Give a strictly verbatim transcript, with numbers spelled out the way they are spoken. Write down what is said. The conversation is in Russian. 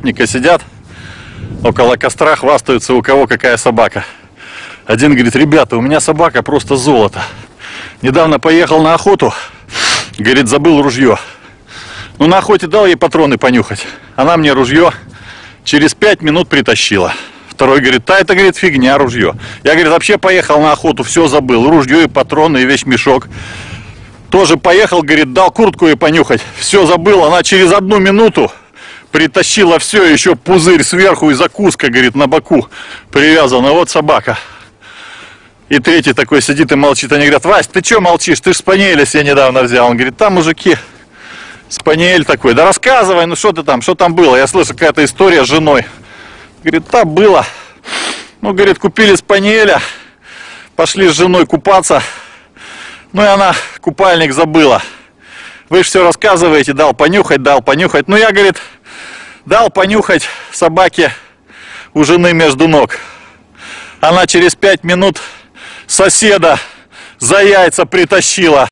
охотника сидят около костра, хвастаются, у кого какая собака. Один говорит: ребята, у меня собака просто золото. Недавно поехал на охоту, говорит, забыл ружье. Ну, на охоте дал ей патроны понюхать. Она мне ружье через пять минут притащила. Второй говорит: да, это, говорит, фигня, ружье. Я, говорит, вообще поехал на охоту, все забыл. Ружье и патроны, и весь мешок. Тоже поехал, говорит, дал куртку ей понюхать. Все забыл. Она через одну минуту притащила все, еще пузырь сверху и закуска, говорит, на боку привязана. Вот собака. И третий такой сидит и молчит. Они говорят: Вась, ты что молчишь? Ты ж спаниеля себе недавно взял. Он говорит: там, мужики, спаниель такой. Да рассказывай, ну что ты там, что там было? Я слышу, какая-то история с женой. Говорит: да, было. Ну, говорит, купили спаниеля, пошли с женой купаться. Ну и она купальник забыла. Вы же все рассказываете, дал понюхать, дал понюхать. Ну я, говорит, дал понюхать собаке у жены между ног. Она через пять минут соседа за яйца притащила.